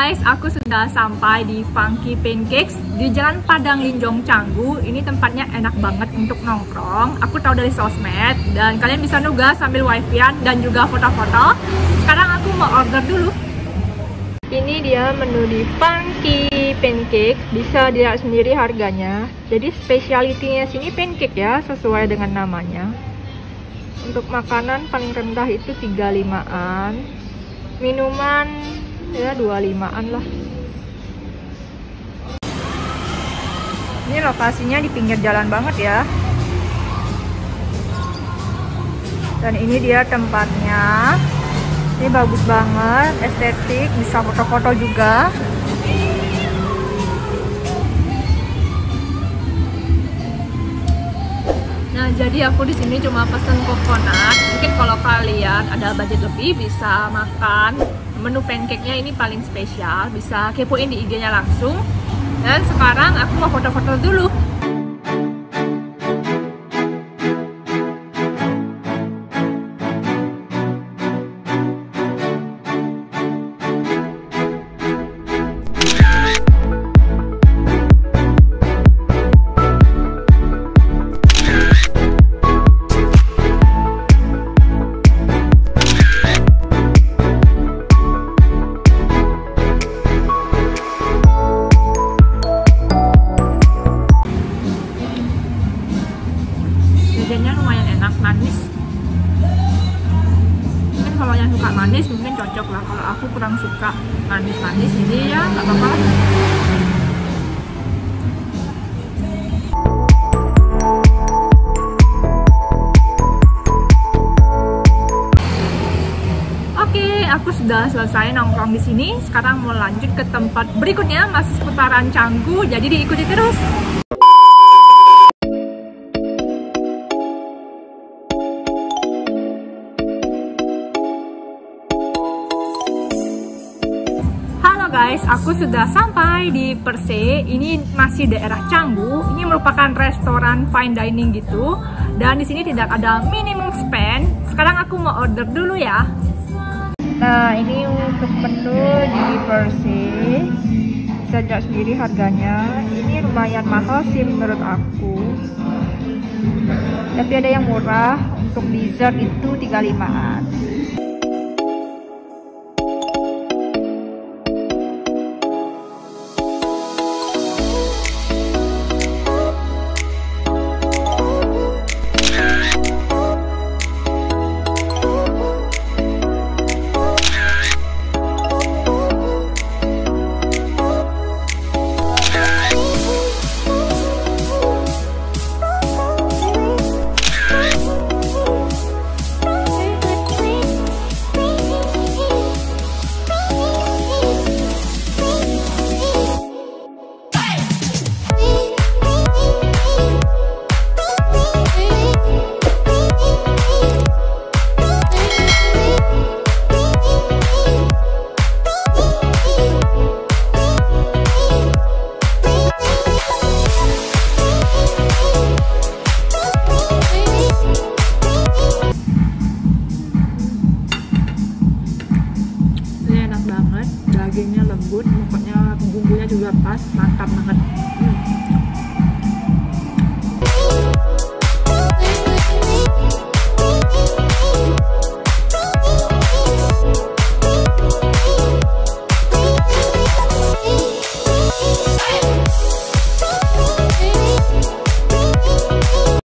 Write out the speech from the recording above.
guys, aku sudah sampai di Funky Pancakes di Jalan Padang Linjong Canggu. Ini tempatnya enak banget untuk nongkrong. Aku tahu dari sosmed dan kalian bisa nugas sambil wifi-an dan juga foto-foto. Sekarang aku mau order dulu. Ini dia menu di Funky Pancakes. Bisa dilihat sendiri harganya. Jadi spesialitinya sini pancake ya, sesuai dengan namanya. Untuk makanan paling rendah itu 35-an. Minuman ya 25-an lah. Ini lokasinya di pinggir jalan banget ya. Dan ini dia tempatnya. Ini bagus banget, estetik, bisa foto-foto juga. Nah, jadi aku di sini cuma pesen coconut. Mungkin kalau kalian ada budget lebih bisa makan menu pancake-nya, ini paling spesial. Bisa kepoin di IG-nya langsung. Dan sekarang aku mau foto-foto dulu. Jajannya lumayan enak, manis. Mungkin kalau yang suka manis mungkin cocok lah. Kalau aku kurang suka manis-manis, jadi ya nggak apa-apa. Oke, aku sudah selesai nongkrong di sini. Sekarang mau lanjut ke tempat berikutnya, masih seputaran Canggu. Jadi diikuti terus. Guys, aku sudah sampai di Perse. Ini masih daerah Canggu. Ini merupakan restoran fine dining gitu. Dan di sini tidak ada minimum spend. Sekarang aku mau order dulu ya. Nah, ini untuk menu di Perse. Bisa lihat sendiri harganya. Ini lumayan mahal sih menurut aku. Tapi ada yang murah. Untuk dessert itu 35-an. Dagingnya lembut, pokoknya bumbunya juga pas, mantap banget.